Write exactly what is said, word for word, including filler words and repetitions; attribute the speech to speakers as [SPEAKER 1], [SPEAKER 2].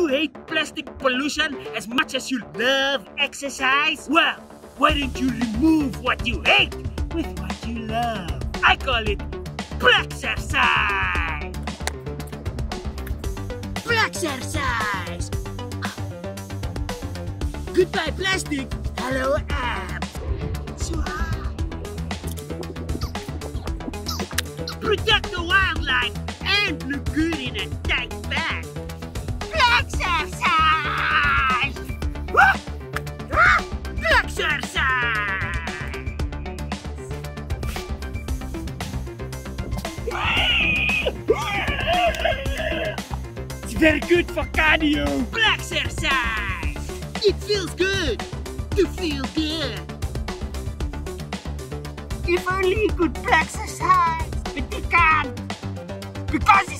[SPEAKER 1] you hate plastic pollution as much as you love exercise? Well, why don't you remove what you hate with what you love? I call it Plexercise! Plexercise! Goodbye plastic, hello abs! Protect the wildlife and look good in a tight bag. Plexercise! Plexercise! It's very good for cardio. Plexercise! It feels good to feel good. If only you could plexercise, but you can't because